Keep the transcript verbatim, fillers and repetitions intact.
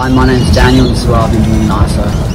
Hi, my name's Daniel, this is what I've been doing NASA.